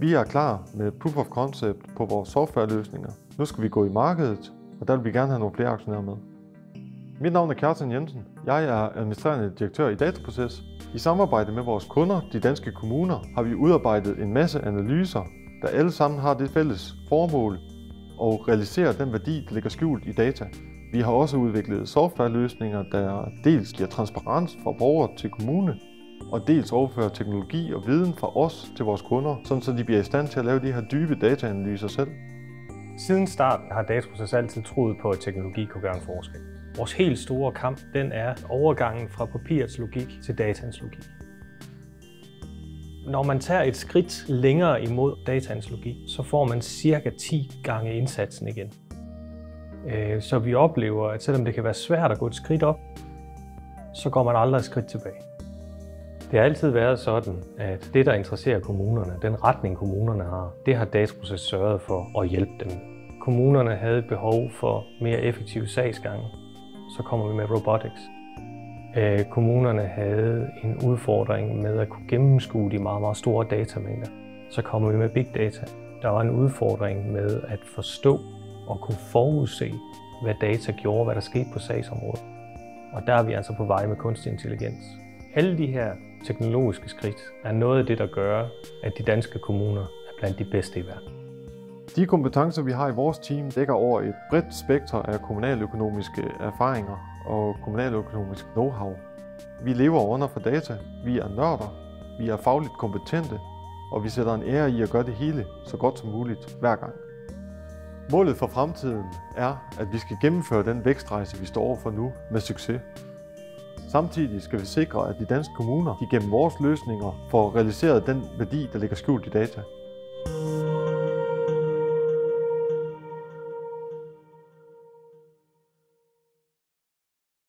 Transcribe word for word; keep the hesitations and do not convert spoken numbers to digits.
Vi er klar med Proof of Concept på vores softwareløsninger. Nu skal vi gå i markedet, og der vil vi gerne have nogle flere aktionærer med. Mit navn er Kjartan Jensen. Jeg er administrerende direktør i Dataproces. I samarbejde med vores kunder, de danske kommuner, har vi udarbejdet en masse analyser, der alle sammen har det fælles formål at realisere den værdi, der ligger skjult i data. Vi har også udviklet softwareløsninger, der dels giver transparens fra borger til kommune, og dels overfører teknologi og viden fra os til vores kunder, sådan så de bliver i stand til at lave de her dybe dataanalyser selv. Siden starten har Dataproces altid troet på, at teknologi kunne gøre en forskel. Vores helt store kamp, den er overgangen fra papirets logik til dataens logik. Når man tager et skridt længere imod dataens logik, så får man cirka ti gange indsatsen igen. Så vi oplever, at selvom det kan være svært at gå et skridt op, så går man aldrig et skridt tilbage. Det har altid været sådan, at det, der interesserer kommunerne, den retning kommunerne har, det har Dataproces sørget for at hjælpe dem. Kommunerne havde et behov for mere effektive sagsgange, så kommer vi med robotics. Kommunerne havde en udfordring med at kunne gennemskue de meget, meget store datamængder, så kommer vi med big data. Der var en udfordring med at forstå og kunne forudse, hvad data gjorde, hvad der skete på sagsområdet. Og der er vi altså på vej med kunstig intelligens. Alle de her teknologiske skridt er noget af det, der gør, at de danske kommuner er blandt de bedste i verden. De kompetencer, vi har i vores team, dækker over et bredt spektrum af kommunaløkonomiske erfaringer og kommunaløkonomisk know-how. Vi lever under for data, vi er nørder, vi er fagligt kompetente, og vi sætter en ære i at gøre det hele så godt som muligt hver gang. Målet for fremtiden er, at vi skal gennemføre den vækstrejse, vi står overfor nu, med succes. Samtidig skal vi sikre, at de danske kommuner, de gennem vores løsninger, får realiseret den værdi, der ligger skjult i data.